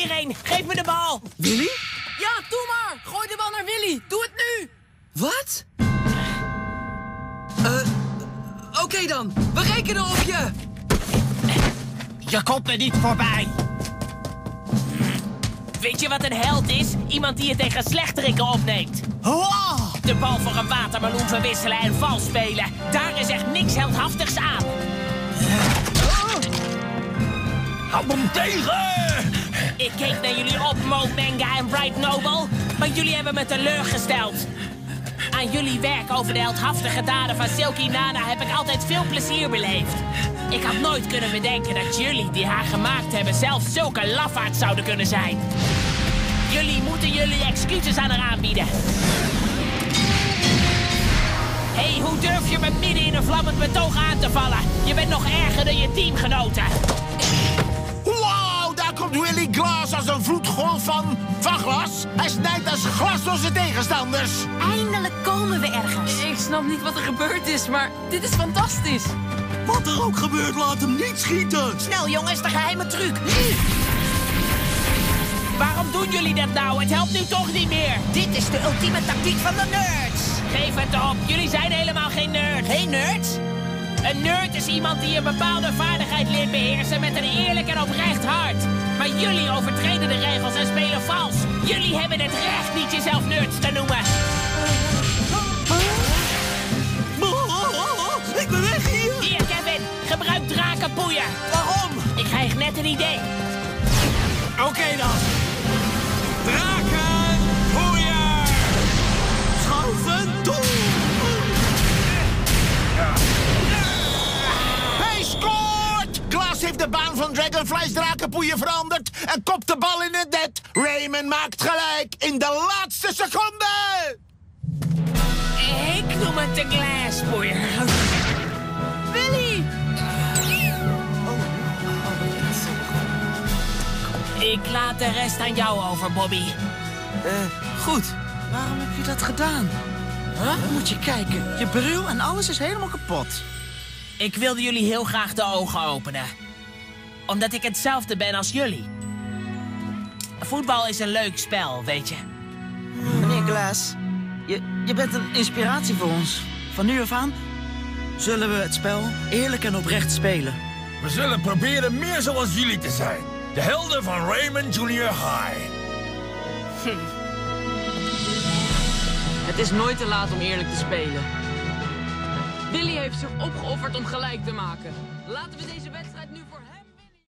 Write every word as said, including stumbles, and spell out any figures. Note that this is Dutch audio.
iedereen, geef me de bal. Willy? Ja, doe maar. Gooi de bal naar Willy. Doe het nu. Wat? Eh, Oké okay dan. We rekenen op je. Je komt me niet voorbij. Weet je wat een held is? Iemand die het tegen slechterikken opneemt. Wow! De bal voor een watermeloen verwisselen en vals spelen. Daar is echt niks heldhaftigs aan. Hou hem tegen! Ik keek naar jullie op, Mo Manga en Bright Noble. Maar jullie hebben me teleurgesteld. Aan jullie werk over de heldhaftige daden van Silky Nana heb ik altijd veel plezier beleefd. Ik had nooit kunnen bedenken dat jullie die haar gemaakt hebben zelf zulke lafaards zouden kunnen zijn. Jullie moeten jullie excuses aan haar aanbieden. Hé, hey, hoe durf je me midden in een vlammend betoog aan te vallen? Je bent nog erger dan je teamgenoten. Wow, daar komt Willy Glass als een vloedgolf van, van glas. Hij snijdt als glas door zijn tegenstanders. Eindelijk komen we ergens. Ik snap niet wat er gebeurd is, maar dit is fantastisch. Wat er ook gebeurt, laat hem niet schieten. Snel jongens, de geheime truc. Waarom doen jullie dat nou? Het helpt nu toch niet meer. Dit is de ultieme tactiek van de nerds. Geef het op, jullie zijn helemaal geen nerds. Geen nerds? Een nerd is iemand die een bepaalde vaardigheid leert beheersen met een eerlijk en oprecht hart. Maar jullie overtreden de regels en spelen vals. Jullie hebben het recht niet jezelf nerds te noemen. Ik ben weg hier. Hier, Kevin, gebruik drakenpoeien. Waarom? Ik krijg net een idee. Oké okay dan. Draken, poeier. Schuiven toe. Hij scoort! Glass heeft de baan van Dragonfly's drakenpoeien veranderd en kopt de bal in het net. Raymond maakt gelijk in de laatste seconde. Ik noem het de glasspoeier. Willy! Ik laat de rest aan jou over, Bobby. Eh, goed. Waarom heb je dat gedaan? Huh? Moet je kijken. Je bril en alles is helemaal kapot. Ik wilde jullie heel graag de ogen openen. Omdat ik hetzelfde ben als jullie. Voetbal is een leuk spel, weet je. Meneer Glass, je, je bent een inspiratie voor ons. Van nu af aan zullen we het spel eerlijk en oprecht spelen. We zullen proberen meer zoals jullie te zijn. De helden van Raymond Junior High. Hm. Het is nooit te laat om eerlijk te spelen. Willy heeft zich opgeofferd om gelijk te maken. Laten we deze